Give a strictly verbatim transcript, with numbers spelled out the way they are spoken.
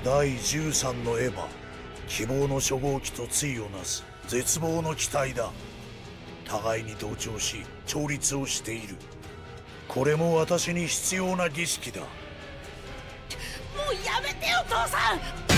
だいじゅうさんのエヴァ、希望の初号機と対をなす絶望の機体だ。互いに同調し調律をしている。これも私に必要な儀式だ。 もうやめてよ父さん。